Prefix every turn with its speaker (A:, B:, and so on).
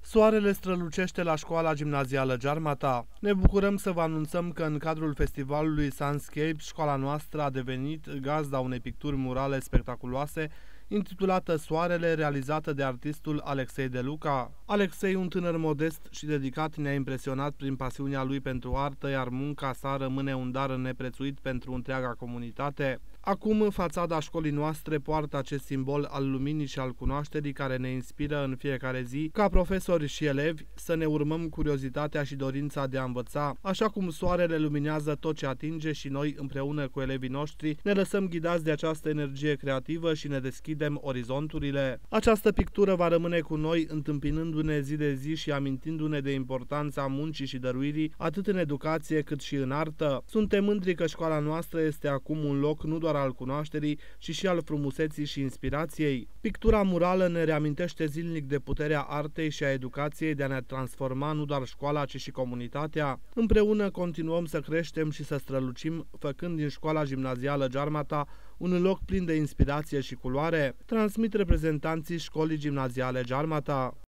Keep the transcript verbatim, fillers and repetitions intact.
A: Soarele strălucește la școala gimnazială Giarmata. Ne bucurăm să vă anunțăm că în cadrul festivalului Sunscape, școala noastră a devenit gazda unei picturi murale spectaculoase, intitulată Soarele, realizată de artistul Alexei De Luca. Alexei, un tânăr modest și dedicat, ne-a impresionat prin pasiunea lui pentru artă, iar munca sa rămâne un dar neprețuit pentru întreaga comunitate. Acum, fațada școlii noastre poartă acest simbol al luminii și al cunoașterii care ne inspiră în fiecare zi, ca profesori și elevi, să ne urmăm curiozitatea și dorința de a învăța. Așa cum soarele luminează tot ce atinge și noi, împreună cu elevii noștri, ne lăsăm ghidați de această energie creativă și ne deschidem orizonturile. Această pictură va rămâne cu noi, întâmpinându-ne zi de zi și amintindu-ne de importanța muncii și dăruirii, atât în educație cât și în artă. Suntem mândri că școala noastră este acum un loc nu doar al cunoașterii, ci și al frumuseții și inspirației. Pictura murală ne reamintește zilnic de puterea artei și a educației de a ne transforma nu doar școala, ci și comunitatea. Împreună continuăm să creștem și să strălucim, făcând din școala gimnazială Giarmata un loc plin de inspirație și culoare, transmit reprezentanții școlii gimnaziale Giarmata.